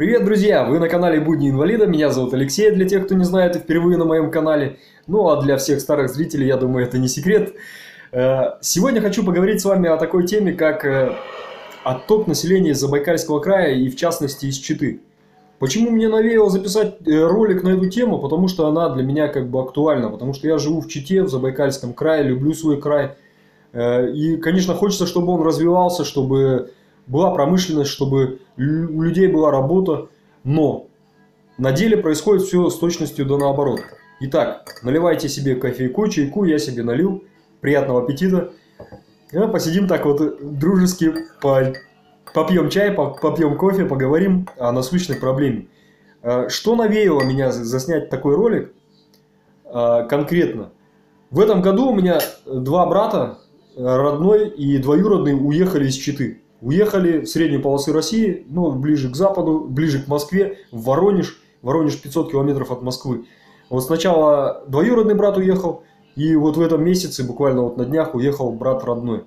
Привет, друзья! Вы на канале Будни инвалида. Меня зовут Алексей, для тех, кто не знает и впервые на моем канале. Ну, а для всех старых зрителей, я думаю, это не секрет. Сегодня хочу поговорить с вами о такой теме, как отток населения из Забайкальского края и, в частности, из Читы. Почему мне навеяло записать ролик на эту тему? Потому что она для меня как бы актуальна. Потому что я живу в Чите, в Забайкальском крае, люблю свой край. И, конечно, хочется, чтобы он развивался, чтобы была промышленность, чтобы у людей была работа. Но на деле происходит все с точностью да наоборот. Итак, наливайте себе кофейку, чайку, я себе налил. Приятного аппетита. Посидим так вот дружески, попьем чай, попьем кофе, поговорим о насущной проблеме. Что навеяло меня заснять такой ролик конкретно? В этом году у меня два брата, родной и двоюродный, уехали из Читы. Уехали в среднюю полосу России, ну, ближе к западу, ближе к Москве, в Воронеж. Воронеж 500 километров от Москвы. Вот сначала двоюродный брат уехал, и вот в этом месяце, буквально вот на днях, уехал брат родной.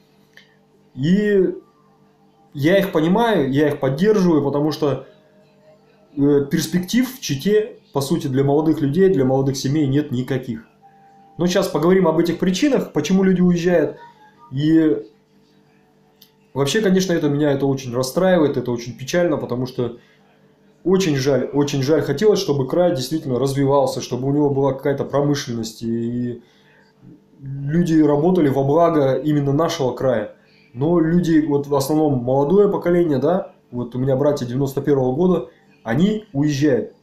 И я их понимаю, я их поддерживаю, потому что перспектив в Чите, по сути, для молодых людей, для молодых семей нет никаких. Но сейчас поговорим об этих причинах, почему люди уезжают. И вообще, конечно, меня это очень расстраивает, это очень печально, потому что очень жаль. Хотелось, чтобы край действительно развивался, чтобы у него была какая-то промышленность, и люди работали во благо именно нашего края. Но люди, вот в основном молодое поколение, да, вот у меня братья 91-го года, они уезжают.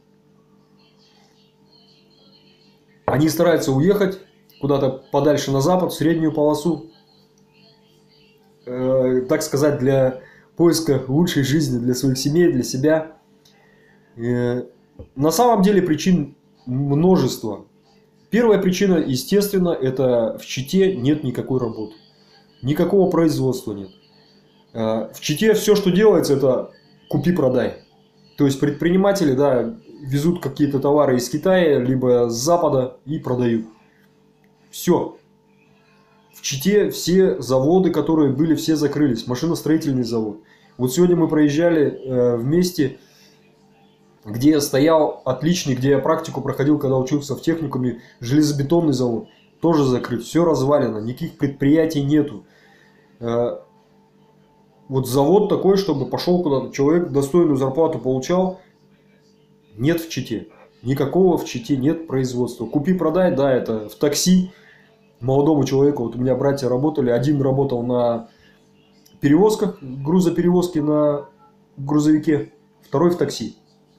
Они стараются уехать куда-то подальше на запад, в среднюю полосу, так сказать, для поиска лучшей жизни для своих семей, для себя. На самом деле причин множество. Первая причина, естественно, это в Чите нет никакой работы. Никакого производства нет. В Чите все, что делается, это купи-продай. То есть предприниматели, да, везут какие-то товары из Китая, либо с Запада и продают. Все. В Чите все заводы, которые были, все закрылись. Машиностроительный завод. Вот сегодня мы проезжали вместе, где я стоял отличный, где я практику проходил, когда учился в техникуме, железобетонный завод. Тоже закрыт. Все развалено. Никаких предприятий нету. Вот завод такой, чтобы пошел куда-то, человек достойную зарплату получал, нет в Чите. Никакого в Чите нет производства. Купи-продай, да, это в такси молодому человеку. Вот у меня братья работали. Один работал на перевозках, грузоперевозки на грузовике, второй в такси.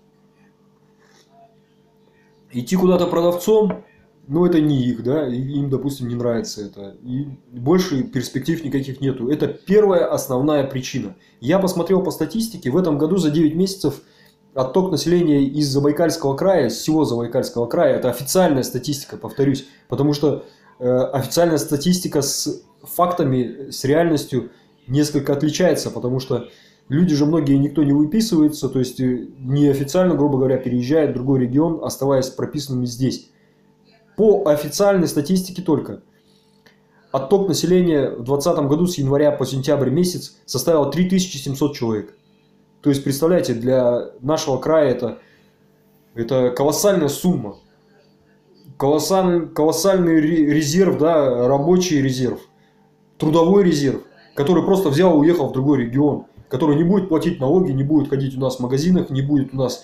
Идти куда-то продавцом, ну, это не их, да, им, допустим, не нравится это. И больше перспектив никаких нету. Это первая основная причина. Я посмотрел по статистике, в этом году за 9 месяцев отток населения из Забайкальского края, из всего Забайкальского края, это официальная статистика, повторюсь, потому что официальная статистика с фактами, с реальностью несколько отличается, потому что люди же многие, никто не выписывается, то есть неофициально, грубо говоря, переезжает в другой регион, оставаясь прописанными здесь. По официальной статистике только. Отток населения в 2020 году с января по сентябрь месяц составил 3700 человек. То есть, представляете, для нашего края это колоссальная сумма. Колоссальный резерв, да, рабочий резерв, трудовой резерв, который просто взял и уехал в другой регион, который не будет платить налоги, не будет ходить у нас в магазинах, не будет у нас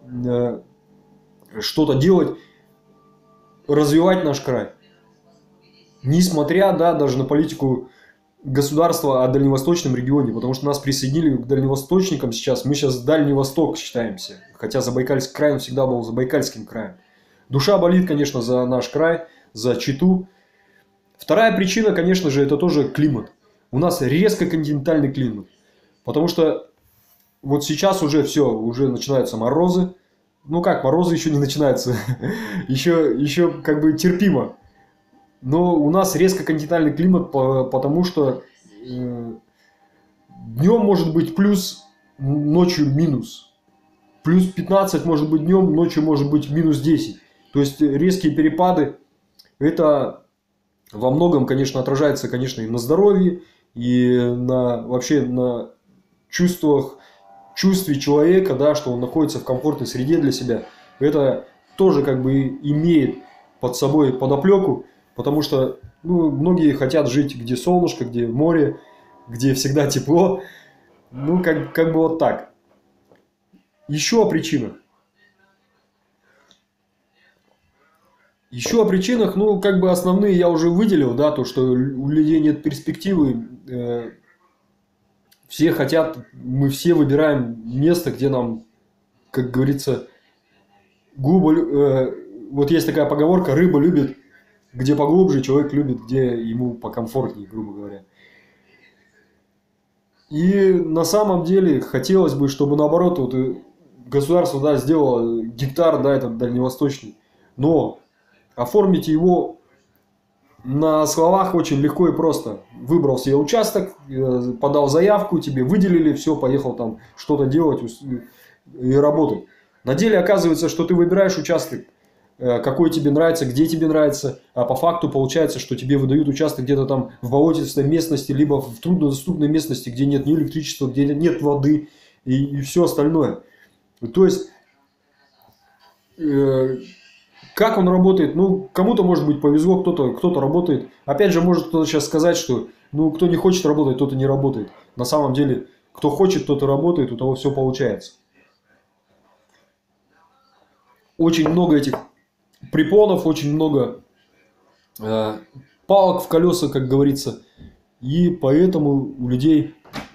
что-то делать, развивать наш край. Несмотря, да, даже на политику государства о дальневосточном регионе, потому что нас присоединили к дальневосточникам сейчас, мы сейчас Дальний Восток считаемся, хотя Забайкальский край он всегда был Забайкальским краем. Душа болит, конечно, за наш край, за Читу. Вторая причина, конечно же, это тоже климат. У нас резко континентальный климат, потому что вот сейчас уже все, уже начинаются морозы. Ну как, морозы еще не начинаются, еще как бы терпимо. Но у нас резко континентальный климат, потому что днем может быть плюс, ночью минус. Плюс 15 может быть днем, ночью может быть минус 10. То есть резкие перепады, это во многом, конечно, отражается, конечно, и на здоровье, и вообще на чувствах чувстве человека, да, что он находится в комфортной среде для себя, это тоже как бы имеет под собой подоплеку, потому что ну, многие хотят жить где солнышко, где море, где всегда тепло. Ну, как бы вот так. Еще о причинах. Еще о причинах, ну, как бы основные я уже выделил, да, то, что у людей нет перспективы. Все хотят, мы все выбираем место, где нам, как говорится, вот есть такая поговорка: рыба любит, где поглубже, человек любит, где ему покомфортнее, грубо говоря. И на самом деле хотелось бы, чтобы наоборот вот государство, да, сделало гектар, да, этот дальневосточный, но оформить его на словах очень легко и просто. Выбрал себе участок, подал заявку, тебе выделили, все, поехал там что-то делать и работать. На деле оказывается, что ты выбираешь участок, какой тебе нравится, где тебе нравится, а по факту получается, что тебе выдают участок где-то там в болотистой местности, либо в труднодоступной местности, где нет ни электричества, где нет воды и все остальное. То есть, как он работает? Ну, кому-то, может быть, повезло, кто-то работает. Опять же, может кто-то сейчас сказать, что ну, кто не хочет работать, тот и не работает. На самом деле, кто хочет, тот и работает, у того все получается. Очень много этих препонов, очень много палок в колеса, как говорится. И поэтому у людей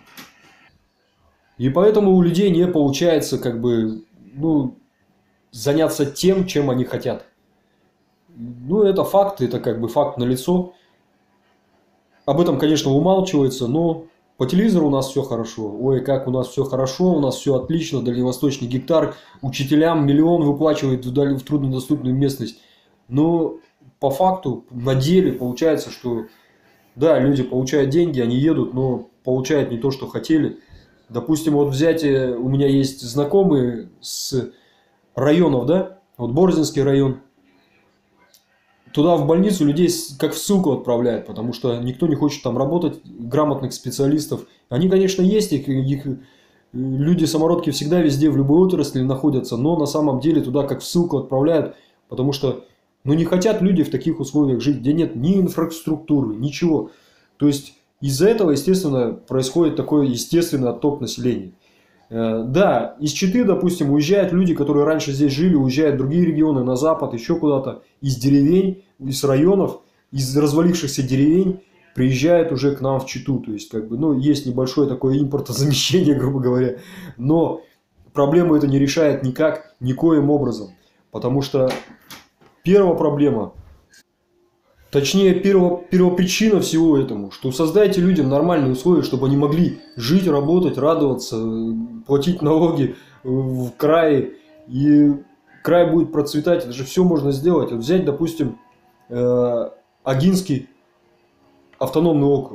не получается как бы, ну, заняться тем, чем они хотят. Ну, это факт, это как бы факт налицо. Об этом, конечно, умалчивается, но по телевизору у нас все хорошо. Ой, как у нас все хорошо, у нас все отлично, дальневосточный гектар, учителям миллион выплачивает в труднодоступную местность. Но по факту, на деле получается, что да, люди получают деньги, они едут, но получают не то, что хотели. Допустим, вот взять, у меня есть знакомые с районов, да, вот Борзинский район. Туда в больницу людей как в ссылку отправляют, потому что никто не хочет там работать, грамотных специалистов. Они, конечно, есть, их люди-самородки всегда везде, в любой отрасли находятся, но на самом деле туда как в ссылку отправляют, потому что ну, не хотят люди в таких условиях жить, где нет ни инфраструктуры, ничего. То есть из-за этого, естественно, происходит такой естественный отток населения. Да, из Читы, допустим, уезжают люди, которые раньше здесь жили, уезжают в другие регионы, на запад, еще куда-то, из деревень, из районов, из развалившихся деревень приезжают уже к нам в Читу. То есть, как бы, ну, есть небольшое такое импортозамещение, грубо говоря, но проблему это не решает никак, никоим образом. Потому что первая проблема, точнее, первопричина всего этому, что создайте людям нормальные условия, чтобы они могли жить, работать, радоваться, платить налоги в крае, и край будет процветать. Это же все можно сделать. Вот взять, допустим, Агинский автономный округ.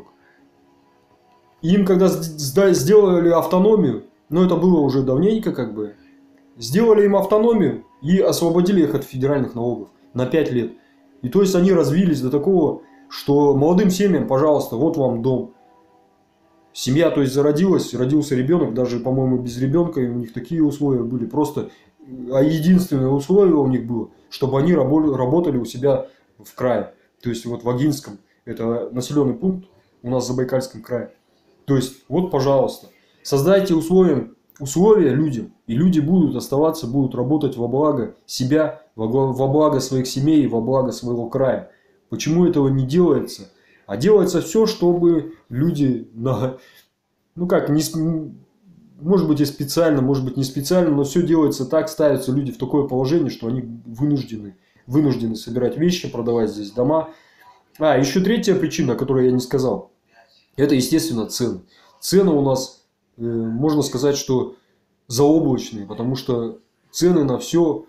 Им, когда сделали автономию, ну это было уже давненько, как бы, сделали им автономию и освободили их от федеральных налогов на 5 лет. И то есть они развились до такого, что молодым семьям, пожалуйста, вот вам дом. Семья, то есть, зародилась, родился ребенок, даже, по-моему, без ребенка, и у них такие условия были просто. А единственное условие у них было, чтобы они работали у себя в крае. То есть, вот в Агинском, это населенный пункт у нас в Забайкальском крае. То есть, вот, пожалуйста, создайте условия людям, и люди будут оставаться, будут работать во благо себя, во благо своих семей, во благо своего края. Почему этого не делается? А делается все, чтобы люди, ну как, может быть и специально, может быть не специально, но все делается так, ставятся люди в такое положение, что они вынуждены собирать вещи, продавать здесь дома. А, еще третья причина, которую я не сказал, это, естественно, цены. Цены у нас, можно сказать, что заоблачные, потому что цены на все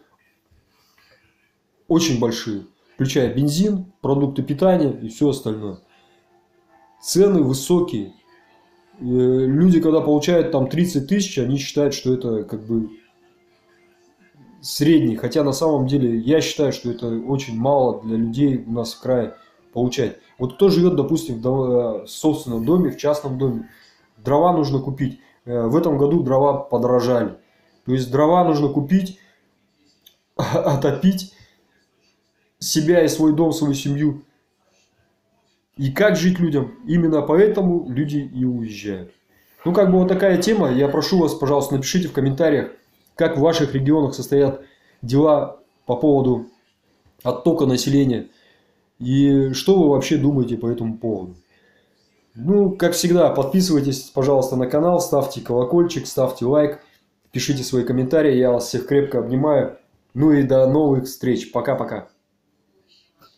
очень большие, включая бензин, продукты питания и все остальное. Цены высокие. Люди, когда получают там 30 тысяч, они считают, что это как бы средний. Хотя на самом деле я считаю, что это очень мало для людей у нас в крае получать. Вот кто живет, допустим, в собственном доме, в частном доме, дрова нужно купить. в этом году дрова подорожали. То есть дрова нужно купить, отопить себя и свой дом, свою семью. И как жить людям? Именно поэтому люди и уезжают. Ну, как бы вот такая тема. Я прошу вас, пожалуйста, напишите в комментариях, как в ваших регионах состоят дела по поводу оттока населения. И что вы вообще думаете по этому поводу. Ну, как всегда, подписывайтесь, пожалуйста, на канал, ставьте колокольчик, ставьте лайк, пишите свои комментарии. Я вас всех крепко обнимаю. Ну и до новых встреч. Пока-пока.